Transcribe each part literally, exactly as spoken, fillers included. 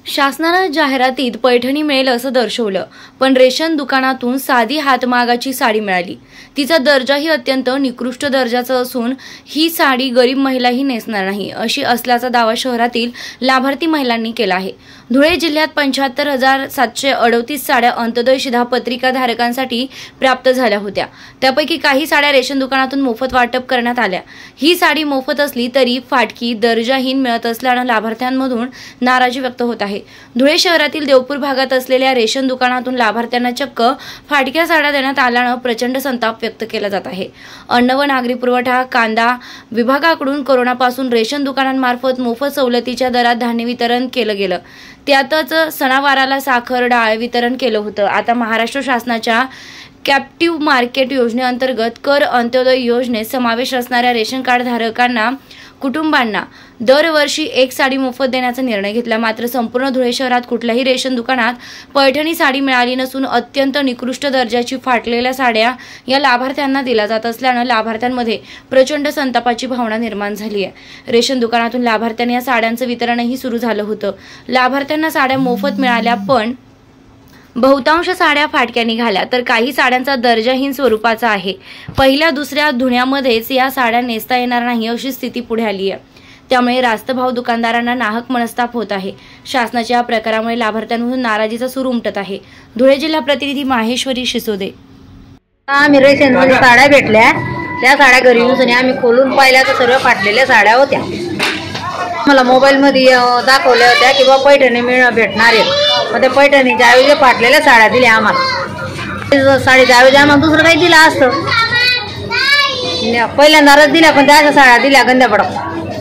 शासनानं जाहिरातीत पैठणी मिळेल असं दर्शवलं, पण रेशन दुकानातून साधी हातमागाची साडी मिळाली। तिचा दर्जाही अत्यंत निकृष्ट दर्जाचा असून ही साडी गरीब महिलाही नेसणार नाही अशी असल्याचा दावा शहरातील लाभार्थी महिलांनी केला आहे। धुळे जिल्ह्यात पंच्याहत्तर हजार सातशे अडतीस साड्या अंत्योदय शिधापत्रिका धारकांसाठी प्राप्त झाल्या होत्या। त्यापैकी काही साड्या रेशन दुकानातून मोफत वाटप करण्यात आल्या। ही साडी मोफत असली तरी फाटकी दर्जाहीन मिळत असल्याने लाभार्थ्यांमधून नाराजी व्यक्त होत आहे। धुळे शहरातील देवपूर भागात असलेल्या रेशन दुकानातून लाभार्थ्यांना चक्क फाटक्या साड्या देण्यात आल्याने प्रचंड संताप व्यक्त केला जात आहे। अन्न व नागरी पुरवठा कांदा विभागाकडून कोरोनापासून रेशन दुकानांमार्फत मोफत सवलतीच्या दरात धान्य वितरण केलं गेलं। त्यातच सणावाराला साखर डाळ वितरण केलं होतं। आता महाराष्ट्र शासनाच्या कॅप्टिव्ह मार्केट योजनेअंतर्गत कर अंत्योदय योजनेत समावेश असणाऱ्या रेशन कार्ड धारकांना कुटुंबांना दरवर्षी एक साडी मोफत देण्याचा निर्णय घेतला। मात्र संपूर्ण धुळे शहरात कुठल्याही रेशन दुकानात पैठणी साडी मिळाली नसून अत्यंत निकृष्ट दर्जाची फाटलेल्या साड्या या लाभार्थ्यांना दिल्या जात असल्याने लाभार्थ्यांमध्ये प्रचंड संतापाची भावना निर्माण झाली आहे। रेशन दुकानातून लाभार्थ्यांना या साड्यांचं वितरणही सुरू झालं होतं। लाभार्थ्यांना साड्या मोफत मिळाल्या, पण बहुतांश साड्या फाटक्या निघाल्या तर काही साड्यांचा दर्जाहीन स्वरूपाचा आहे। पहिल्या दुसऱ्या धुण्यामध्येच या साड्या नेसता येणार नाही अशी स्थिती पुढे आली आहे। त्यामुळे रास्तभाव दुकानदारांना नाहक मनस्ताप होत आहे। शासनाच्या या प्रकारामुळे लाभार्थ्यांमधून नाराजीचा सूर उमटत आहे। धुळे जिल्हा प्रतिनिधी माहेश्वरी शिसोदे। आम्ही रेशनमध्ये साड्या भेटल्या, त्या साड्या घरी येऊन आम्ही खोलून पाहिल्या तर सर्व फाटलेल्या साड्या होत्या। मला मोबाईल मध्ये दाखवल्या होत्या की बा पैठणी मिळ भेटणार आहे, मग त्या पैठणीच्या ऐवजी फाटलेल्या साड्या दिल्या आम्हाला। साडीच्या ऐवजी आम्हाला दुसरं काही दिलं असतं, पहिल्यांदाच दिल्या, पण त्या अशा साड्या दिल्या गंध्या पडक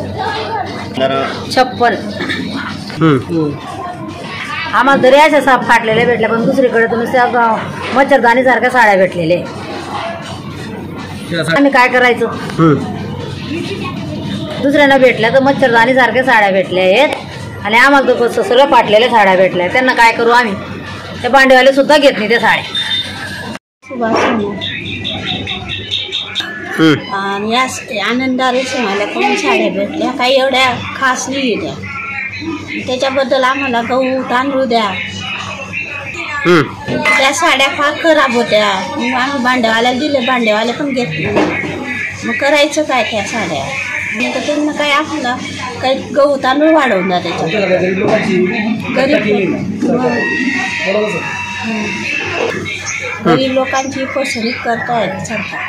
छप्पन। आम्हाला तरी अशा साप फाटलेल्या भेटल्या, पण दुसरीकडे तुम्ही मच्छरदाणी सारख्या साड्या भेटलेल्या। आम्ही काय करायचं? दुसऱ्यांना भेटल्या तर मच्छरदाणी सारख्या साड्या भेटल्या आहेत आणि आम्हाला तर सगळं फाटलेल्या साड्या भेटल्या। त्यांना काय करू आम्ही? ते भांडेवाले सुद्धा घेत नाही त्या साड्या। आणि या आनंदाने मला कोणी साड्या भेटल्या, काही एवढ्या खास नाही द्या, त्याच्याबद्दल आम्हाला गहू तांदूळ द्या। त्या साड्या फार खराब होत्या, मग आम्ही भांडेवाल्याला दिले, भांडेवाले पण घेत नाही। मग करायचं काय त्या साड्या? तर त्यांना काय आपल्याला काही गहू तांदूळ वाढवून द्या त्याच्यात। गरीब गरीब लोकांची फसवणूक करतायत सरकार।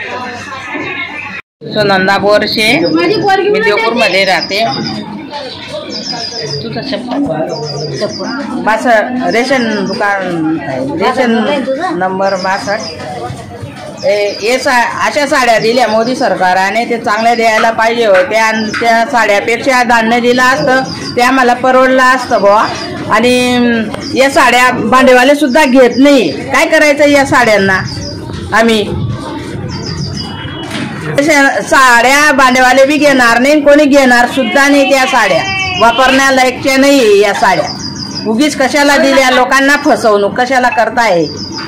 सुनंदा बोरशे, मी देवपूरमध्ये राहते। तुझा शब्द बासष्ट रेशन दुकान, रेशन नंबर बासष्ट। हे सा अशा साड्या दिल्या मोदी सरकारने, ते चांगल्या द्यायला पाहिजे होते आणि त्या साड्यापेक्षा धान्य दिलं असतं ते आम्हाला परवडलं असतं बुवा। आणि या साड्या भांडेवाले सुद्धा घेत नाही, काय करायचं या साड्यांना? आम्ही साड्या भांडेवाले बी घेणार नाही, कोणी घेणार सुद्धा नाही। त्या साड्या वापरण्यालायकच्या नाही या साड्या। उगीच कशाला दिल्या? लोकांना फसवणूक कशाला करताय?